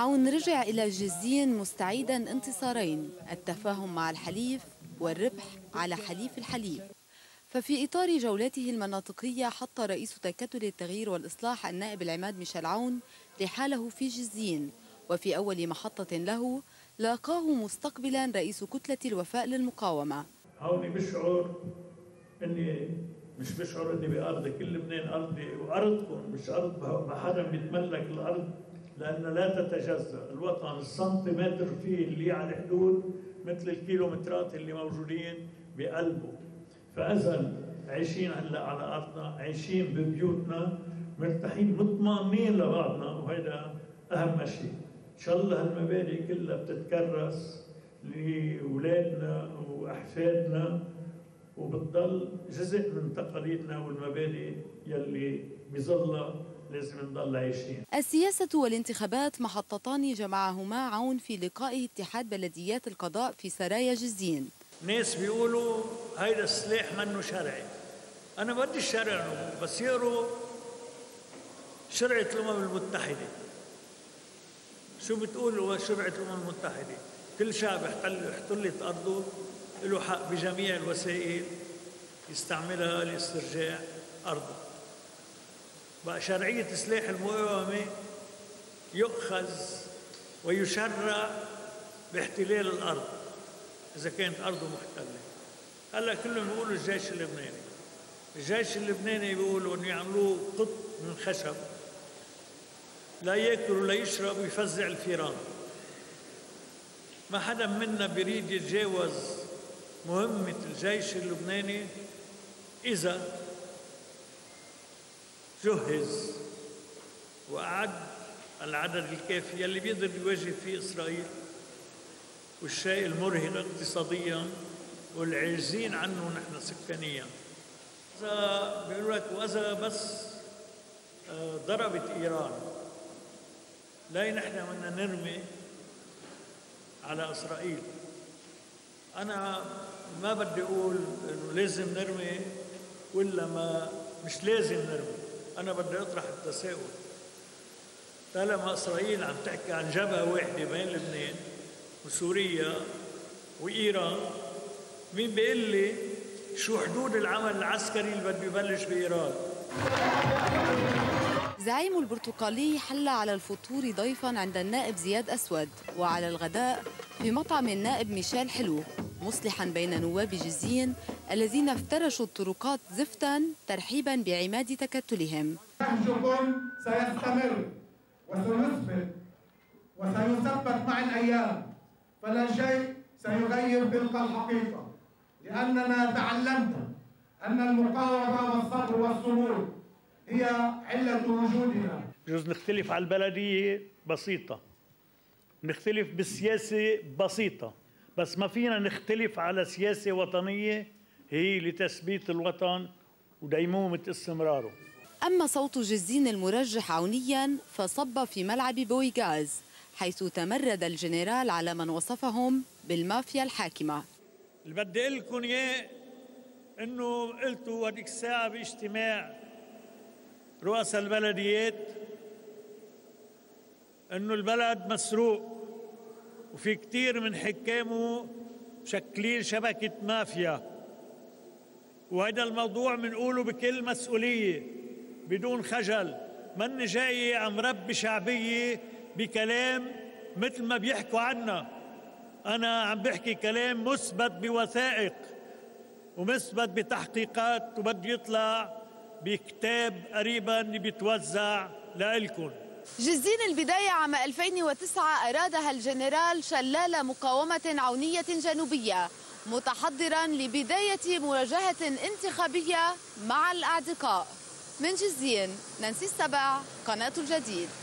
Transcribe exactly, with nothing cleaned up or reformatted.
عون رجع إلى جزين مستعيدا انتصارين: التفاهم مع الحليف والربح على حليف الحليف. ففي إطار جولته المناطقية حط رئيس تكتل التغيير والإصلاح النائب العماد ميشيل عون رحاله في جزين، وفي أول محطة له لاقاه مستقبلا رئيس كتلة الوفاء للمقاومة. هوني بشعر اني مش بشعر اني بأرضي، كل لبنان أرضي وأرضكم، مش أرض ما حدا بيتملك الأرض، لأن لا تتجزأ الوطن. السنتيمتر فيه اللي على الحدود مثل الكيلومترات اللي موجودين بقلبه. فإذا عايشين هلا على أرضنا، عايشين ببيوتنا، مرتاحين مطمئنين لبعضنا، وهذا أهم شيء. إن شاء الله هالمبادئ كلها بتتكرس لأولادنا وأحفادنا، وبتضل جزء من تقاليدنا والمبادئ يلي بظلها لازم نضل عايشين. السياسة والانتخابات محطتان جمعهما عون في لقائه اتحاد بلديات القضاء في سرايا جزين. ناس بيقولوا هيدا السلاح منه شرعي. أنا بدي الشرع، بس يقروا شرعة الأمم المتحدة. شو بتقول شرعة الأمم المتحدة؟ كل شعب احتلت أرضه له حق بجميع الوسائل يستعملها لاسترجاع أرضه. بقى شرعية سلاح المقاومة يؤخذ ويشرع باحتلال الأرض إذا كانت أرضه محتلة. هلا كلهم بيقولوا الجيش اللبناني. الجيش اللبناني بيقولوا إنه يعملوه قط من خشب لا ياكل ولا يشرب ويفزع الفيران. ما حدا منا بيريد يتجاوز مهمة الجيش اللبناني إذا جهز وأعد العدد الكافي اللي بيقدر يواجه فيه إسرائيل والشيء المرهق اقتصاديا والعاجزين عنه نحن سكانيا. إذا بيقول لك وإذا بس ضربت إيران، لا نحن بدنا نرمي على إسرائيل. أنا ما بدي أقول إنه لازم نرمي ولا ما مش لازم نرمي، أنا بدي أطرح التساؤل. طالما إسرائيل عم تحكي عن جبهة واحدة بين لبنان وسوريا وإيران، مين بيقول لي شو حدود العمل العسكري اللي بده يبلش بإيران؟ زعيم البرتقالي حل على الفطور ضيفا عند النائب زياد أسود، وعلى الغداء في مطعم النائب ميشيل حلو، مصلحا بين نواب جزين الذين افترشوا الطرقات زفتا ترحيبا بعماد تكتلهم. نهجكم سيستمر وسيثبت وسيثبت مع الأيام، فلا شيء سيغير تلك الحقيقة، لأننا تعلمنا أن المقاومة والصبر والصمود هي علة وجودنا. بجوز نختلف على البلدية بسيطة، نختلف بالسياسة بسيطة، بس ما فينا نختلف على سياسة وطنية هي لتثبيت الوطن وديمومة استمراره. أما صوت جزين المرجح عونيا فصب في ملعب بويغاز، حيث تمرد الجنرال على من وصفهم بالمافيا الحاكمة. اللي بدي أقول لكم إياه إنه قلتوا هذيك الساعة باجتماع رؤساء البلديات إنه البلد مسروق وفي كتير من حكامه مشكلين شبكة مافيا، وهذا الموضوع بنقوله بكل مسؤولية بدون خجل. من جاي عم ربي شعبية بكلام مثل ما بيحكوا عنا، أنا عم بحكي كلام مثبت بوثائق ومثبت بتحقيقات، وبده يطلع بكتاب قريبا بيتوزع لإلكم. جزين البداية عام ألفين وتسعة أرادها الجنرال شلال مقاومة عونية جنوبية، متحضرا لبداية مواجهة انتخابية مع الأعدقاء. من جزين، نانسي السبع، قناة الجديد.